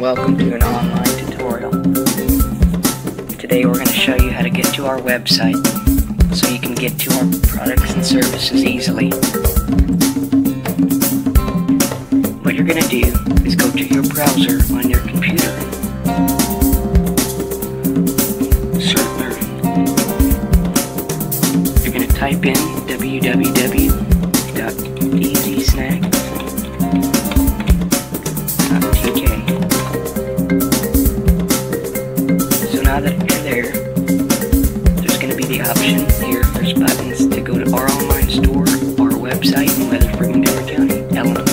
welcome to an online tutorial. Today we're going to show you how to get to our website so you can get to our products and services easily. What you're going to do is go to your browser on your computer. You're going to type in www.easysnacks.tk. So now that you're there, there's going to be the option here. There's buttons to go to our online store, our website in Weatherford, Montgomery County, Illinois.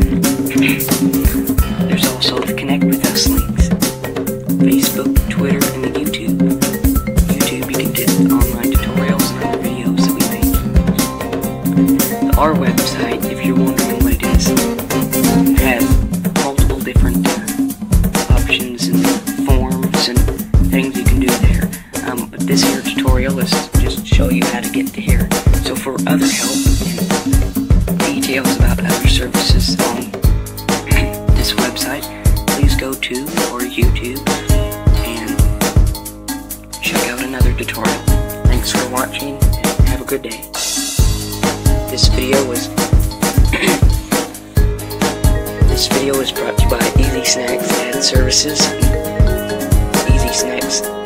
There's also the Connect with Us links. Facebook, Twitter, and YouTube. YouTube, you can get online tutorials and other videos that we make. Our website, if you're wondering what it is, has multiple different options and forms and things you can do there. But this here tutorial is just to show you how to get to here. So for other help and details about other services on this website, please go to our YouTube and check out another tutorial. Thanks for watching and have a good day. This video was brought to you by Easy Snacks Ad Services, Easy Snacks